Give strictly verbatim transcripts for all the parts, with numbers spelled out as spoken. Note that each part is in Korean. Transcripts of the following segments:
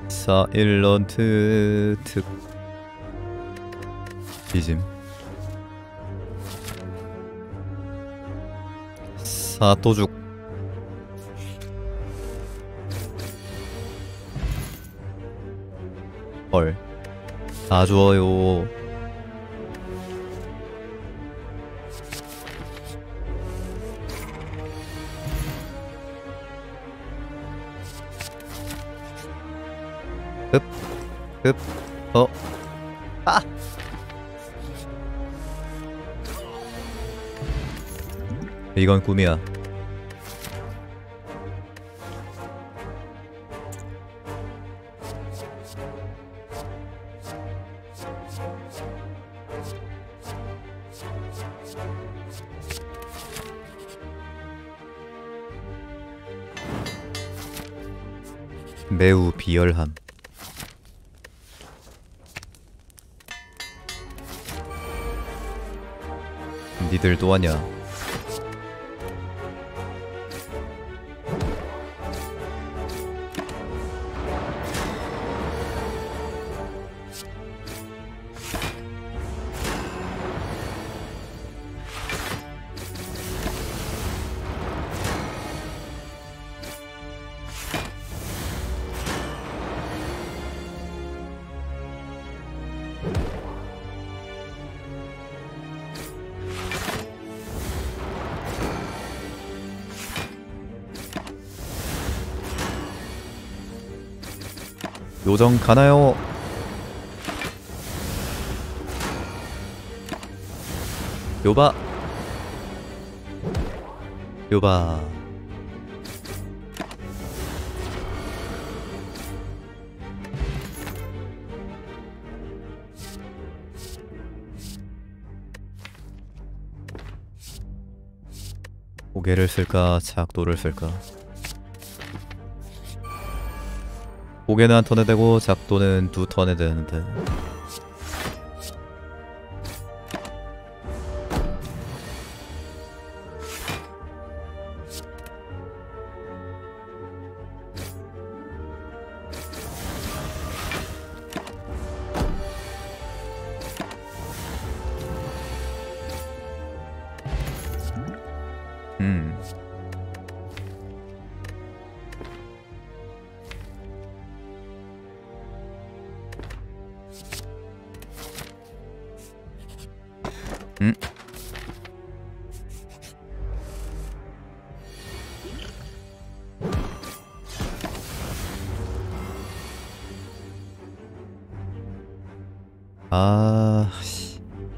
사일런트 특 비즘 사토죽 헐 다 줘요. 흡, 흡, 어, 아! 이건 꿈이야. 매우 비열함. 니들 또 하냐? 요정 가나요? 요바 요바 고개를 쓸까 작도를 쓸까? 고개는 한 턴에 되고 작도는 두 턴에 되는데 음 음? 아... 씨.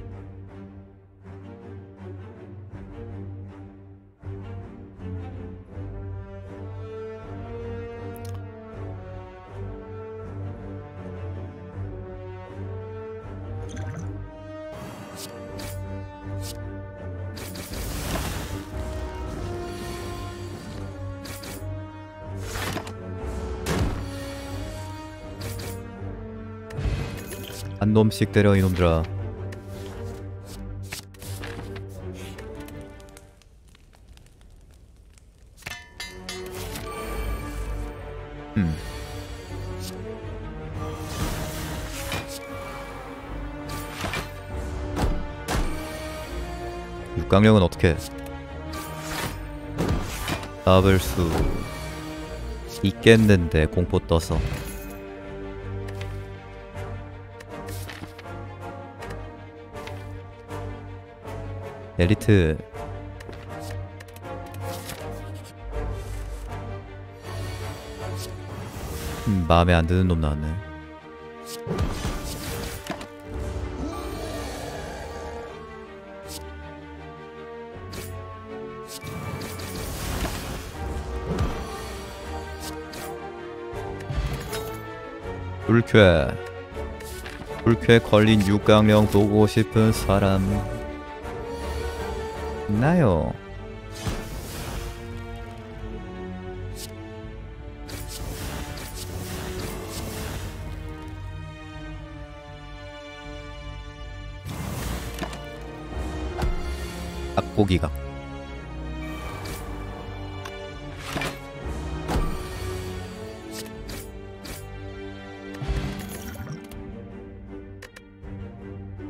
한 놈씩 때려 이놈들아. 음. 육강령은 어떻게 잡을 수 있겠는데 공포 떠서. 엘리트 음, 마음에 안 드는 놈 나왔네. 불쾌 불쾌 걸린 육강령 보고 싶은 사람 있나요? 닭고기가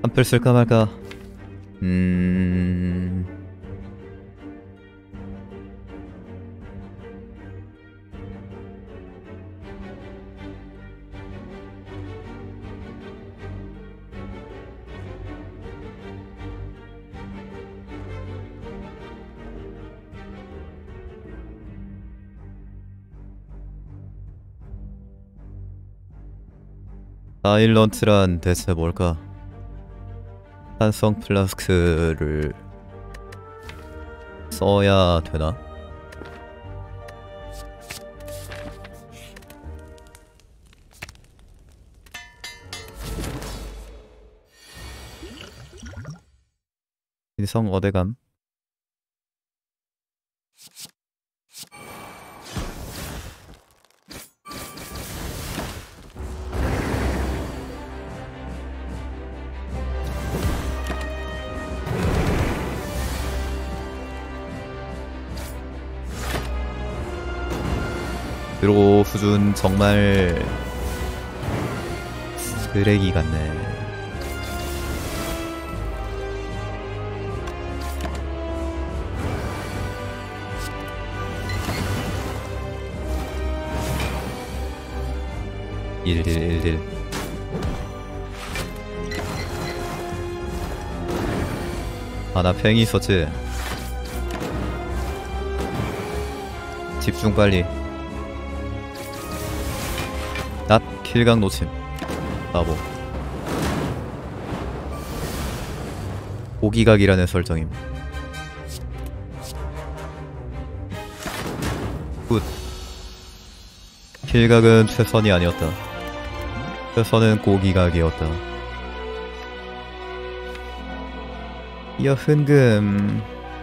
한풀 쓸까 말까. 음... 사일런트란 대체 뭘까? 산성 플라스크를 써야 되나? 인성 어대감. 그리고 수준 정말 쓰레기 같네. 일일일일. 아, 나 팽이 있었지. 집중 빨리. 낫 킬각 놓침. 나보. 고기각이라는 설정임. 굿. 킬각은 최선이 아니었다. 최선은 고기각이었다. 이어 흔금.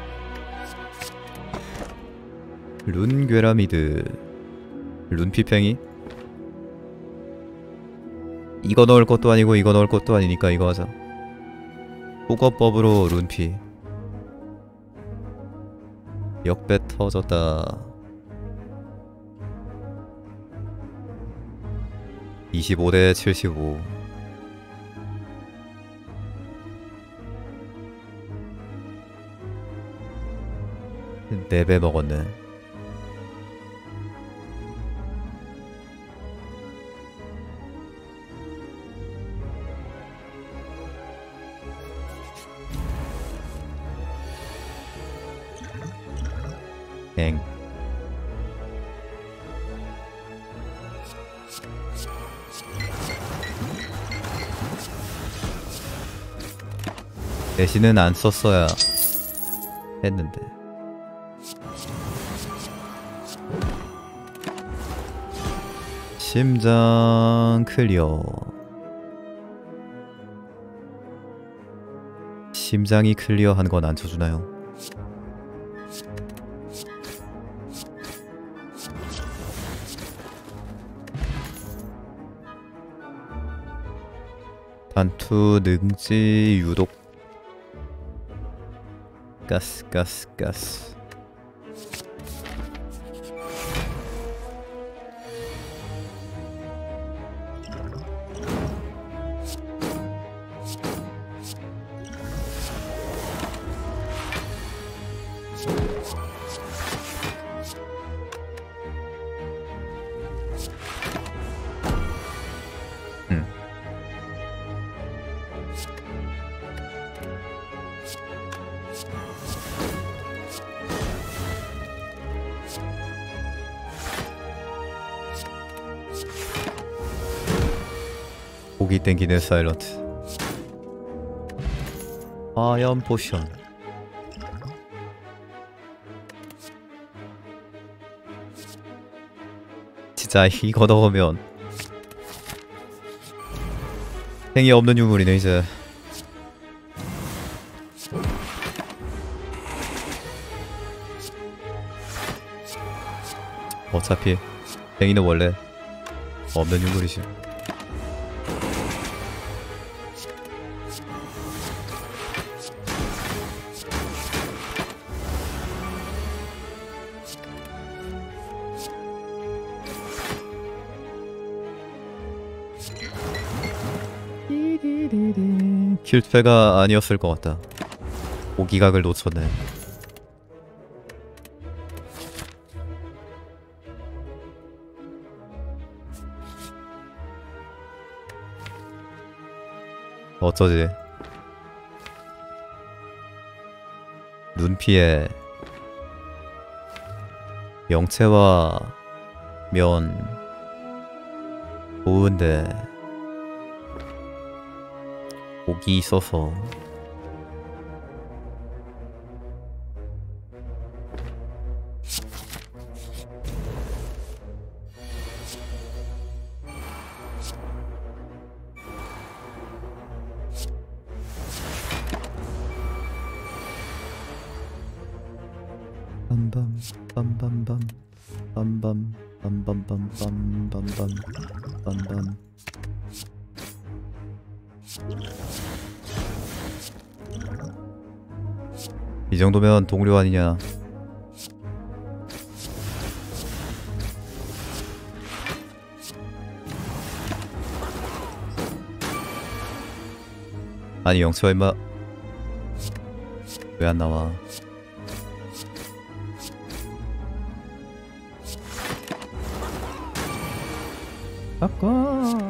룬괴라미드. 룬피팽이? 이거 넣을 것도 아니고 이거 넣을 것도 아니니까 이거 하자. 포거법으로 룬피. 역배 터졌다. 이십오 대 칠십오. 네 배 먹었네. 엥. 대신은 안 썼어야 했는데. 심장 클리어. 심장이 클리어한 건 안 쳐주나요? 단투 능지 유독. 가스 가스 가스. 음. 고기 땡기는 사일런트. 화염 포션. 진짜 이거 넣으면 행이 없는 유물이네 이제. 어차피 행이는 원래 없는 유물이지. 킬패가 아니었을 것 같다. 오기각을 놓쳤네. 어쩌지? 눈피에 영체와 면 좋은데 오기 있어서 빰밤 빰빰빰 빰빰 빰빰빰 빰빰빰 빰빰. 이 정도면 동료 아니냐? 아니 영채가 임마 왜 안 나와? 바꿔.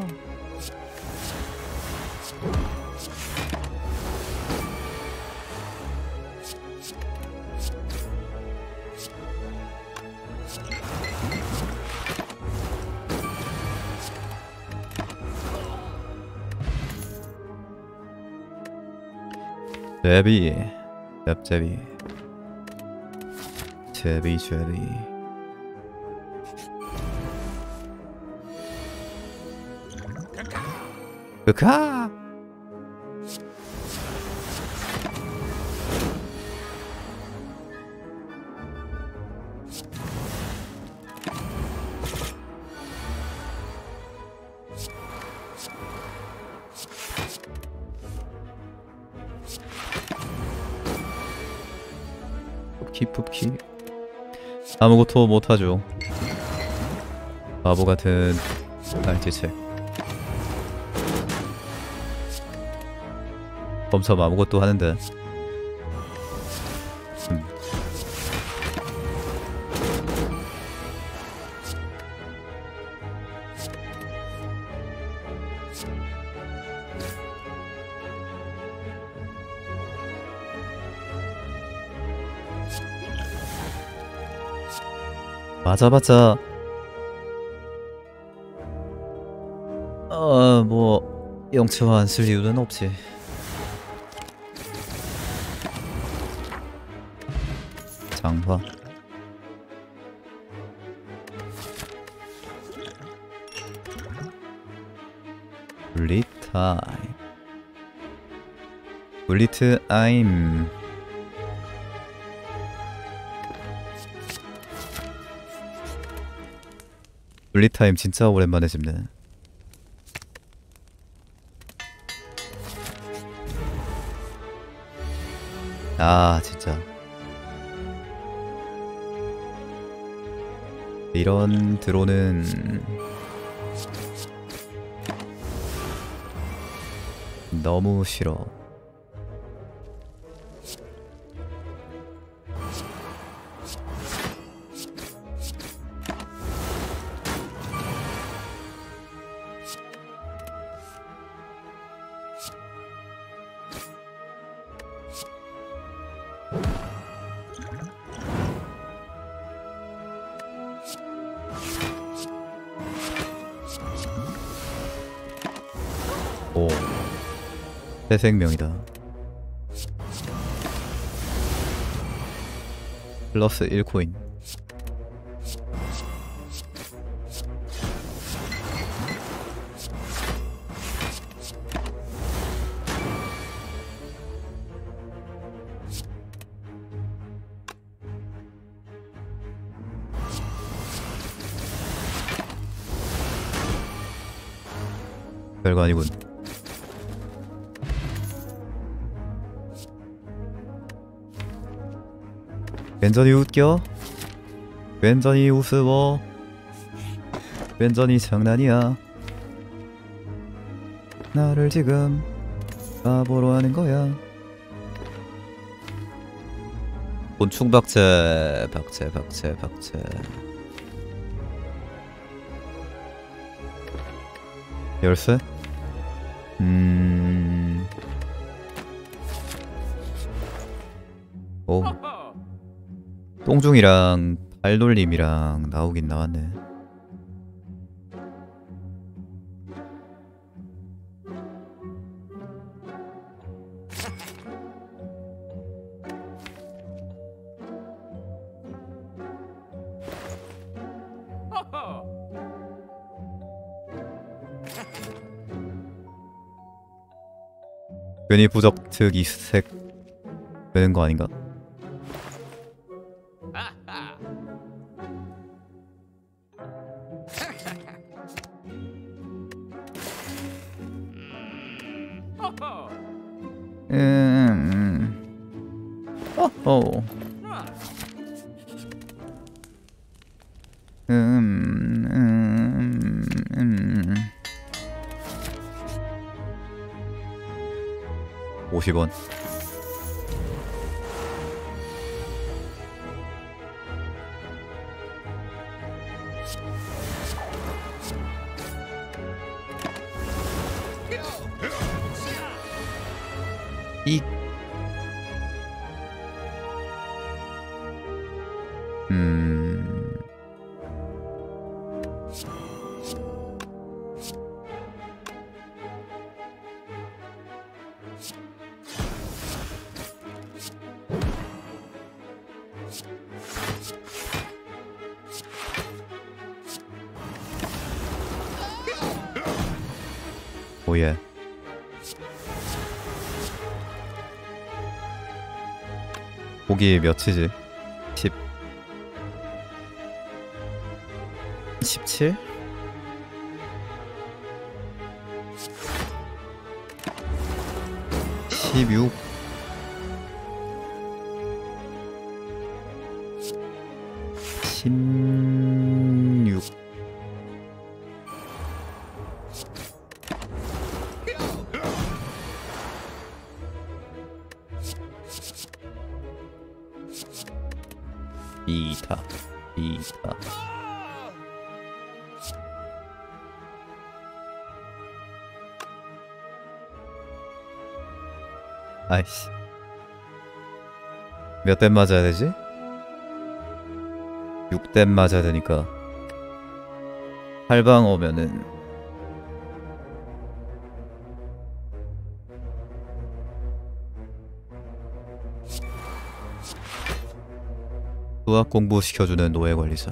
제비, 짭제비, 제비 제비. 으카! 푹키 푹키. 아무것도 못하죠. 바보 같은 날지책. 범참 아무것도 하는데. 음. 맞아봤자 어 뭐 영체화 안 쓸 이유는 없지. 장화 블리타임 블리트 아임. 블리타임 진짜 오랜만에 집네. 아 진짜 이런 드론은 너무 싫어. 오, 새 생명이다. 플러스 일 코인. 별거 아니군. 왼전이 웃겨? 왼전이 우스워? 왼전이 장난이야? 나를 지금 바보로 하는 거야. 곤충 박제, 박제, 박제, 박제. 열쇠? 음. 오. 똥중이랑 발놀림이랑 나오긴 나왔네. 괜히 부적특 이색 되는 거 아닌가? 음, 어허. 음, 음, 음. 오십 원. 이 음. 오예. 고기 몇이지? 십 십칠? 십육? 십육? 이타, 이타. 아이씨. 몇 대 맞아야 되지? 육 대 맞아야 되니까 팔 방 오면은 수학 공부 시켜주는 노예 관리자.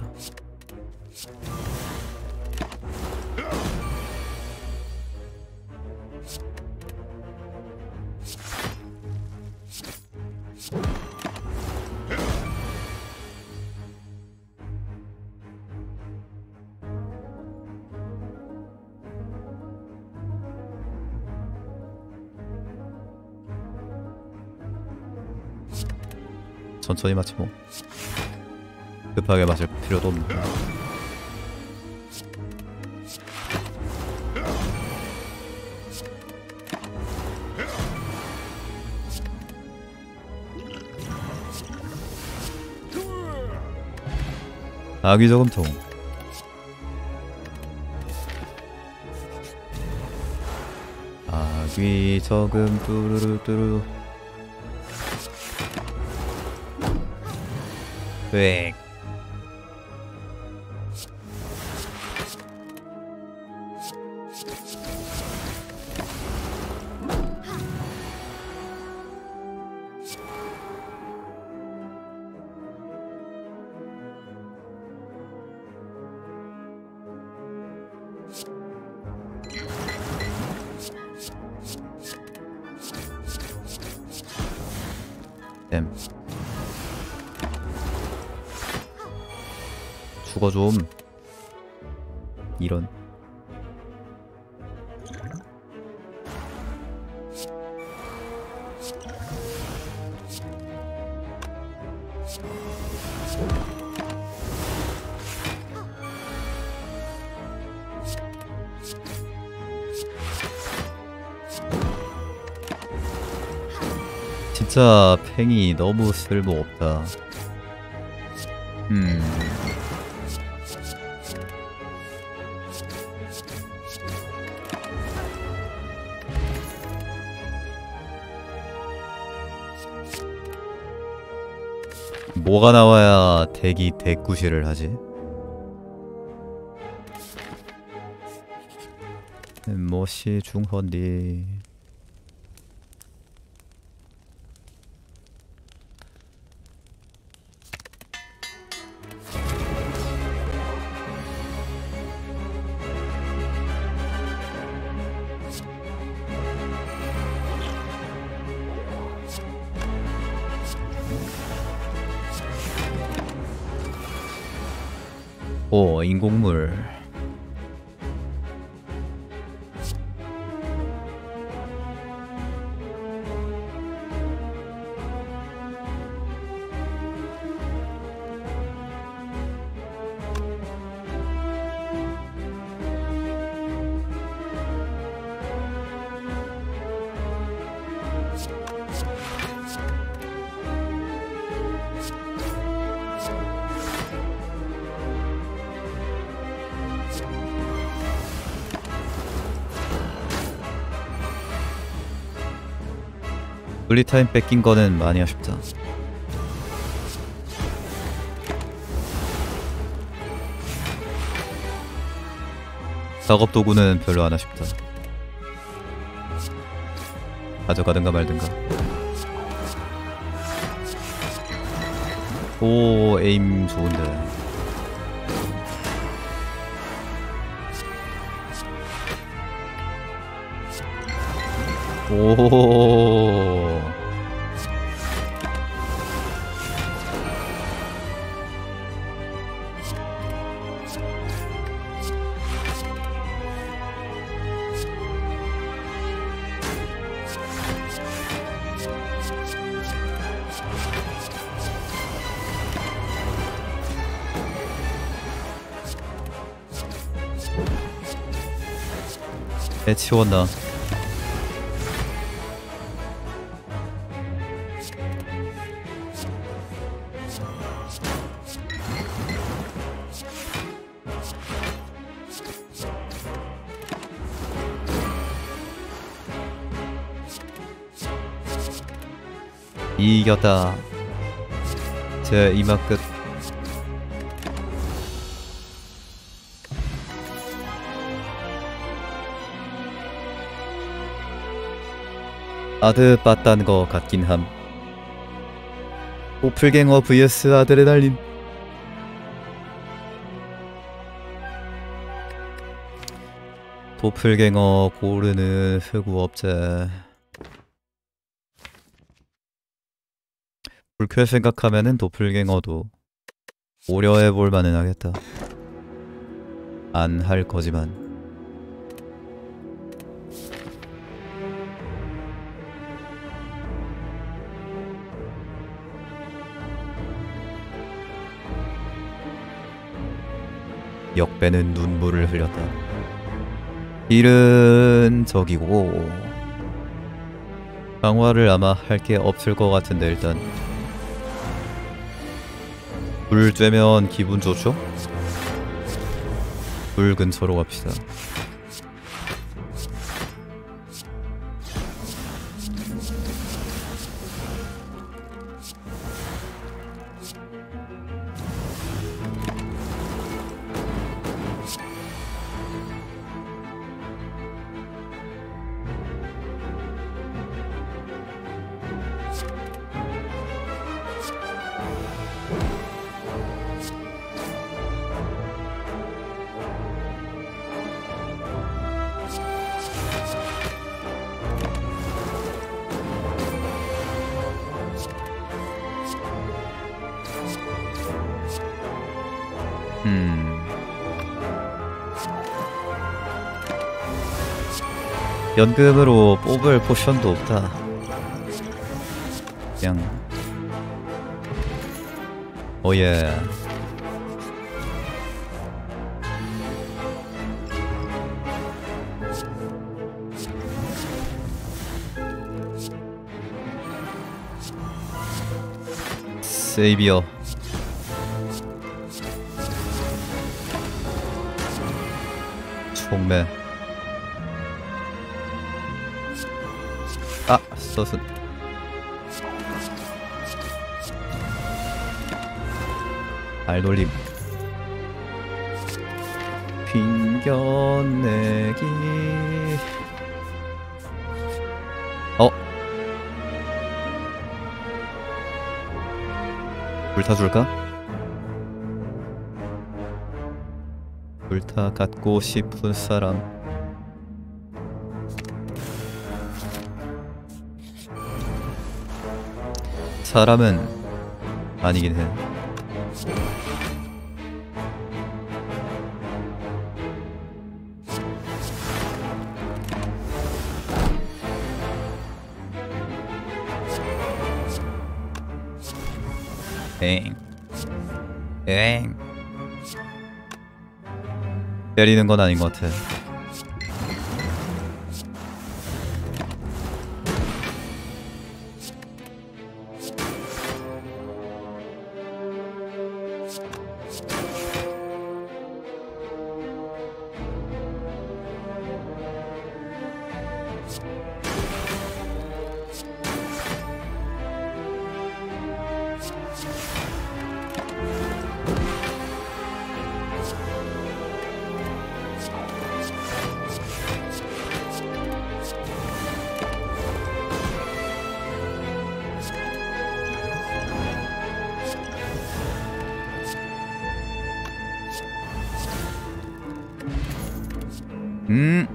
천천히 마치 뭐 급하게 마실 필요도 없네. 아기 저금통. 아기 저금 뚜루루뚜루. 획. 댐. 죽어 좀. 이런. 진짜 팽이 너무 쓸모없다. 음... 뭐가 나와야 덱이 덱구실을 하지? 무엇이 중헌디? 오, 인공물. 블리타임 뺏긴 거는 많이 아쉽다. 작업 도구는 별로 안 아쉽다. 가져가든가 말든가. 오, 에임 좋은데. 오. 애 치웠나? 이겼다. 제 이마 끝. 아드 빠딴 거 같긴 함. 도플갱어 vs 아드레날린. 도플갱어 고르는 흑우업체. 불쾌 생각하면은 도플갱어도 고려해볼 만은 하겠다. 안 할 거지만. 역배는 눈물을 흘렸다. 일은 저기고 강화를 아마 할 게 없을 것 같은데 일단 불 쬐면 기분 좋죠? 불 근처로 갑시다. 음. 연금으로 뽑을 포션도 없다. 그냥 오예. 세이비어. 총매. 아, 서슨. 발돌림. 핑겨내기. 어? 불타줄까? 불타 갖고 싶은 사람. 사람은 아니긴 해. 엥. 엥. 때리는 건 아닌 것 같아. 음.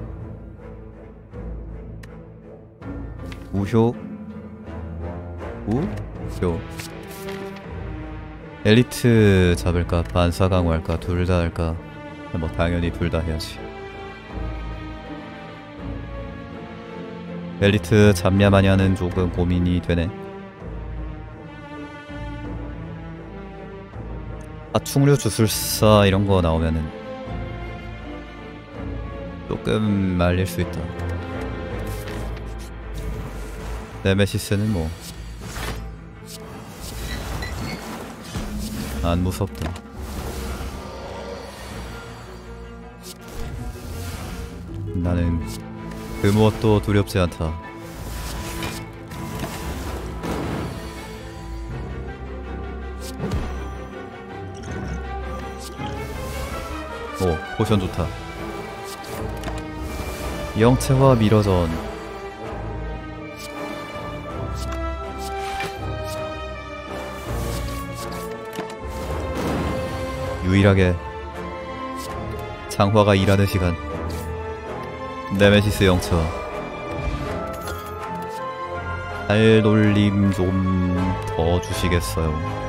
우효. 우효. 엘리트 잡을까? 반사 강화할까? 둘 다 할까? 뭐 당연히 둘 다 해야지. 엘리트 잡냐마냐는 조금 고민이 되네. 파충류 주술사 이런 거 나오면은 조금 말릴 수 있다. 네메시스는 뭐 안 무섭다. 나는 그 무엇도 두렵지 않다. 오, 포션 좋다. 영체화 미러전. 유일하게 장화가 일하는 시간. 네메시스 영체화. 발돌림 좀 더 주시겠어요?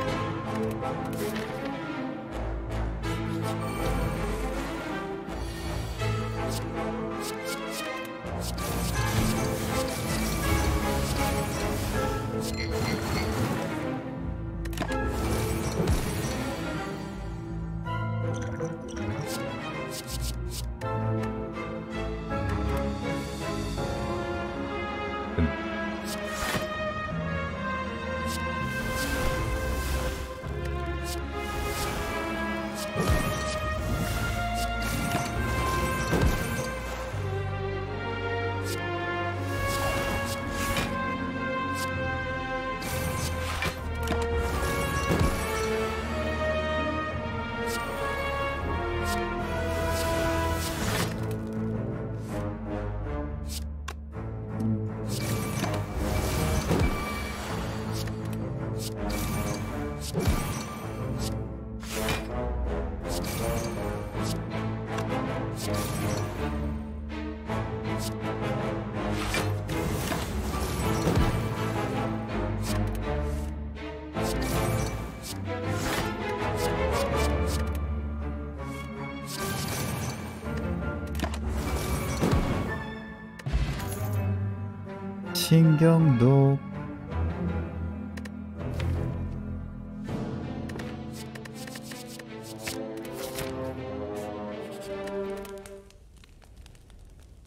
신경독.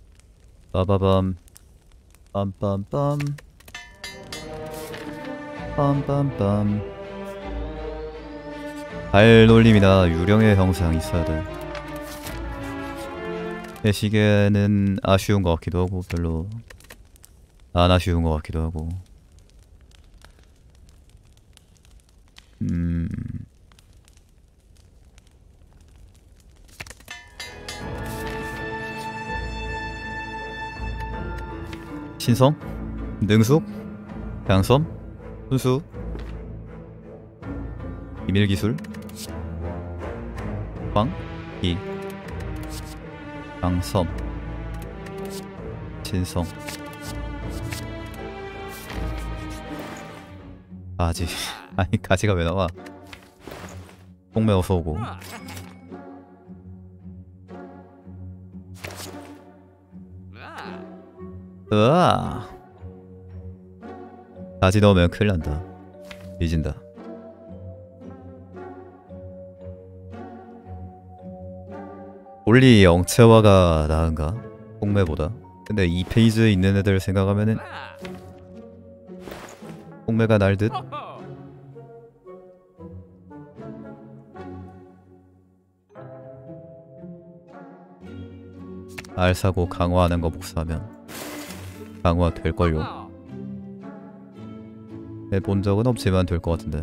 빠바밤 빰빰빰 빰빰빰. 발놀림이나 유령의 형상 있어야 돼. 이 시계는 아쉬운 것 같기도 하고 별로 안 아쉬운 것 같기도 하고. 음... 신성? 능숙? 양섬? 순수? 비밀기술? 광? 이 양섬 진성 가지. 아니 가지가 왜 나와. 뽕매 어서오고. 으아 가지 넣으면 큰일난다. 뒤진다. 올리 영체화가 나은가? 뽕매보다. 근데 이 페이지에 있는 애들 생각하면은 뽕매가 날듯? 알 사고 강화하는 거 복사하면 강화 될걸요? 해본 적은 없지만 될 것 같은데.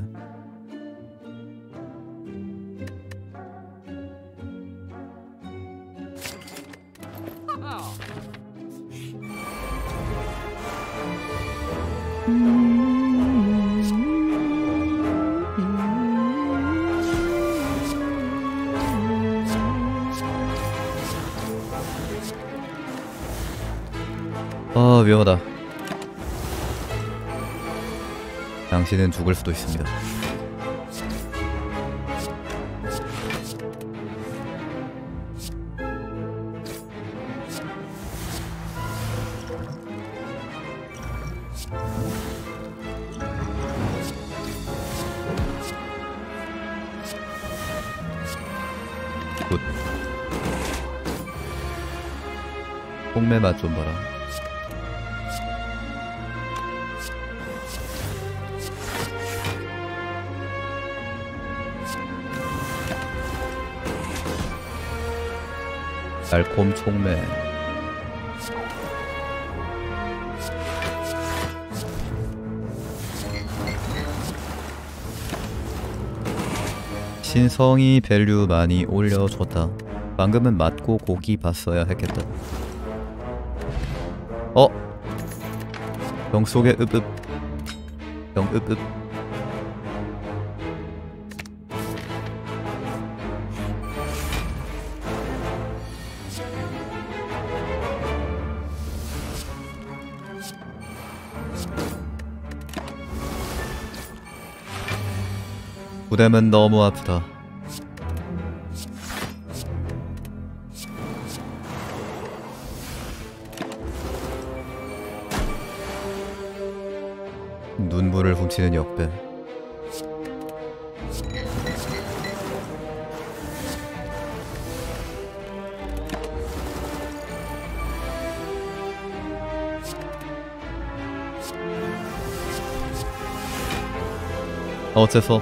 아 위험하다. 당신은 죽을 수도 있습니다. 굿. 뽕매 맛 좀 봐라. 달콤 총매. 신성이 밸류 많이 올려줬다. 방금은 맞고 고기 봤어야 했겠다. 어? 병 속에 읍읍. 병 읍읍. 부담은 너무 아프다. 눈물을 훔치는 역배. 어째서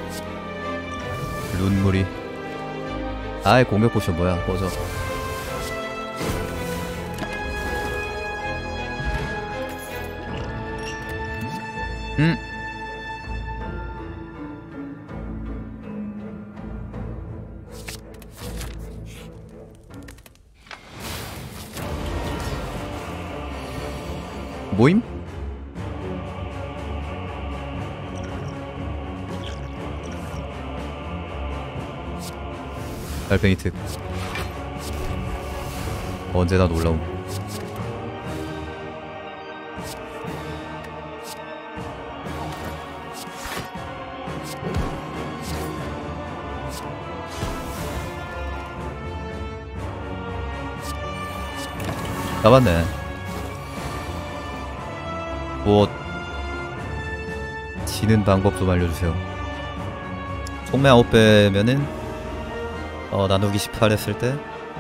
눈물이. 아이 공격 포션 뭐야 꺼져. 음 모임? 달팽이 특. 언제나 놀라움. 잡았네. 뭐 지는 방법 좀 알려주세요. 총매 아홉 배면은 어 나누기 십팔 했을 때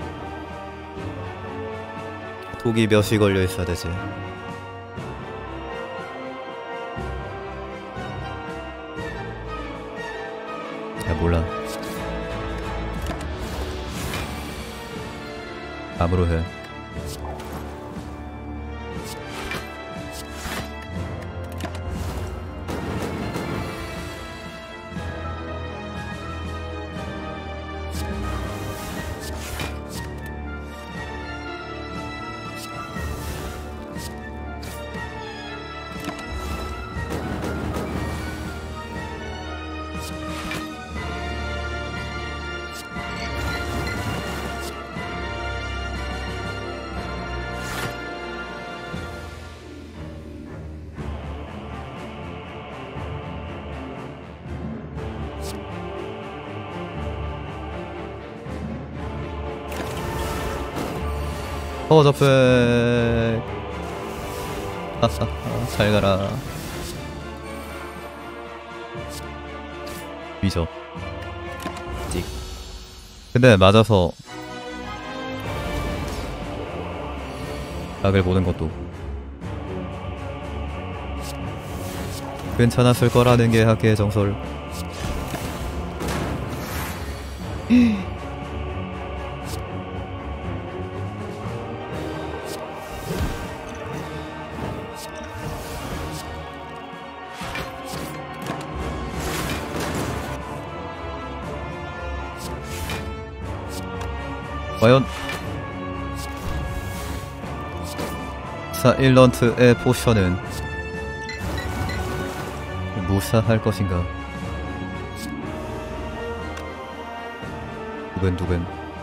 독이 몇이 걸려 있어야 되지. 몰라. 암으로 해. 퍼저팩. 하하하. 잘 가라. 위저. 찍. 근데 맞아서 각을 보는 것도 괜찮았을 거라는 게 학계의 정설. 과연 사일런트의 포션은 무사할 것인가? 두근두근.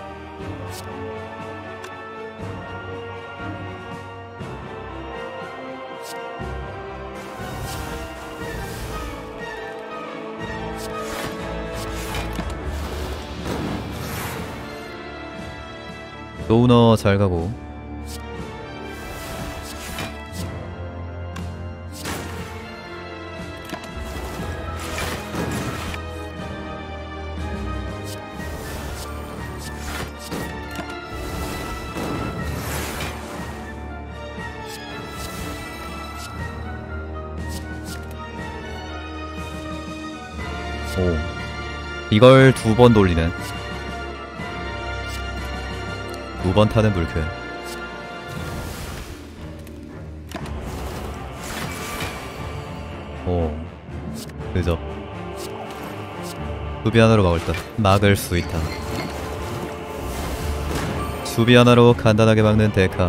노우너 잘 가고. 오, 이걸 두 번 돌리는. 두 번 타는 불쾌. 오, 늦어. 수비 하나로 막을 듯. 막을 수 있다. 수비 하나로 간단하게 막는 데카.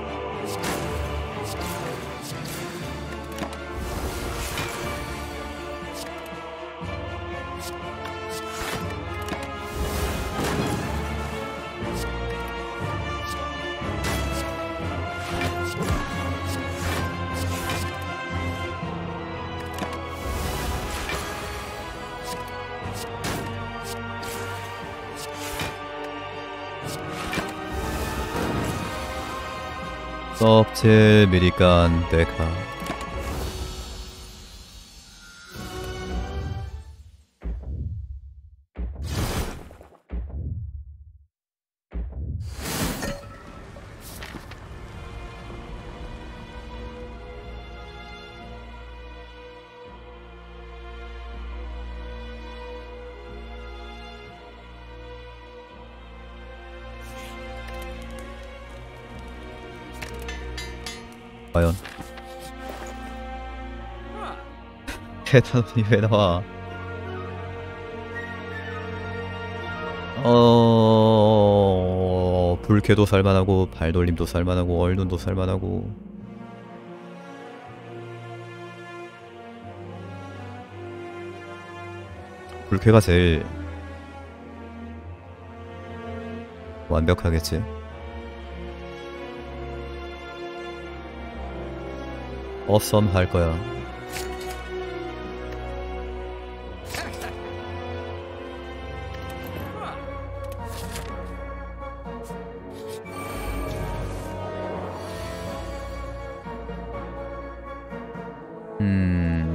껍질 미리깐 데카. 과연 캐논이 왜 나와? 어... 불쾌도 살만하고 발돌림도 살만하고 얼눈도 살만하고. 불쾌가 제일 완벽하겠지. 어썸 할 거야. 음.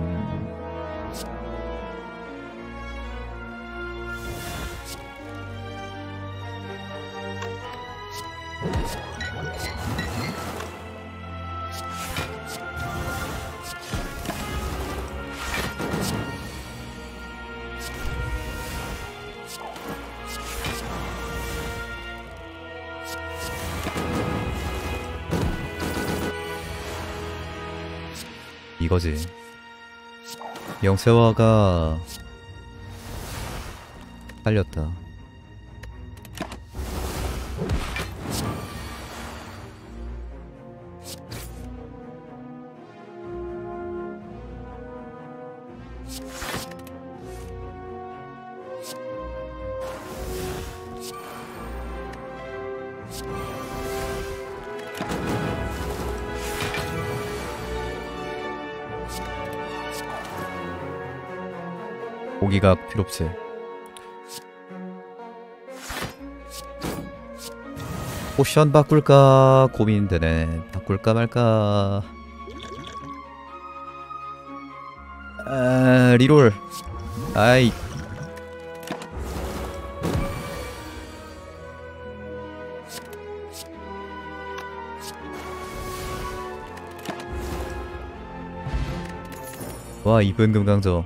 이거지. 영세화가 살렸다. 고기가 필요없지. 포션 바꿀까 고민되네. 바꿀까 말까. 아, 리롤. 아이. 와, 이분 금강저.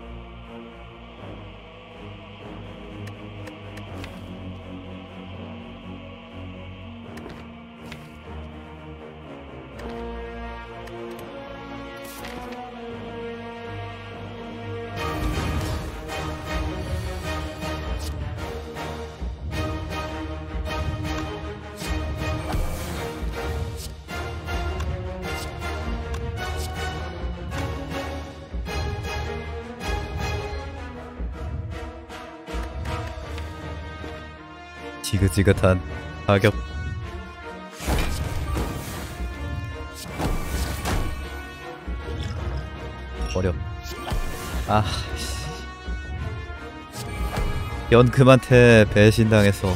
지긋지긋한 가격. 버려. 아, 연금한테 배신당했어.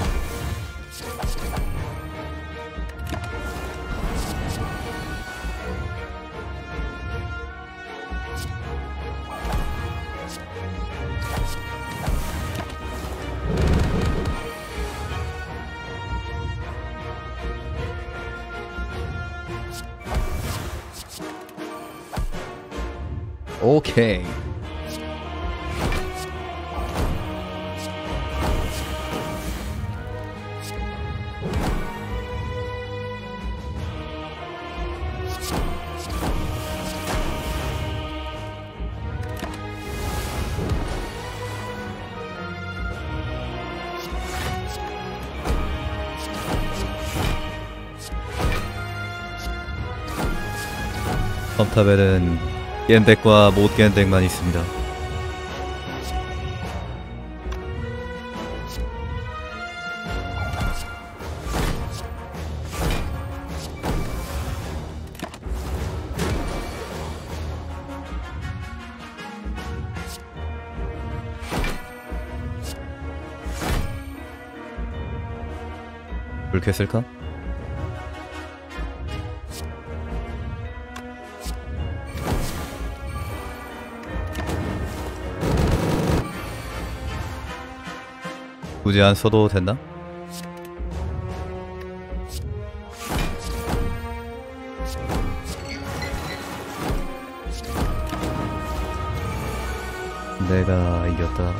오케이. 컴탑에는 겜덱과 못 겜덱만 있습니다. 불 켰을까? 굳이 안 써도 됐나? 내가 이겼다.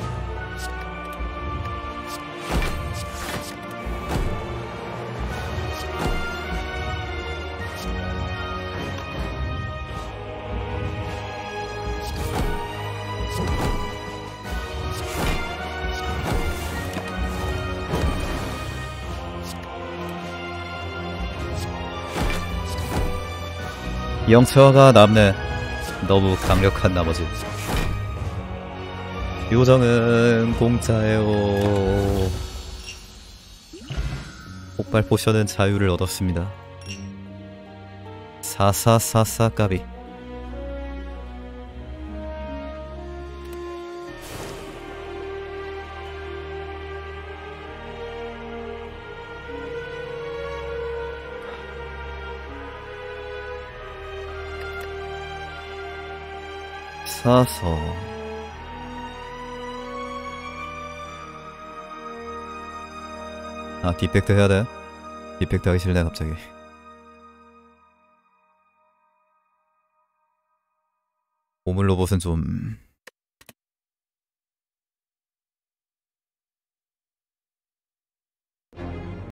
영세화가 남네. 너무 강력한 나머지. 요정은 공짜예요. 폭발 포션은 자유를 얻었습니다. 사사사사 까비. 사서 아, 디펙트 해야 돼? 디펙트 하기 싫네 갑자기. 보물 로봇은 좀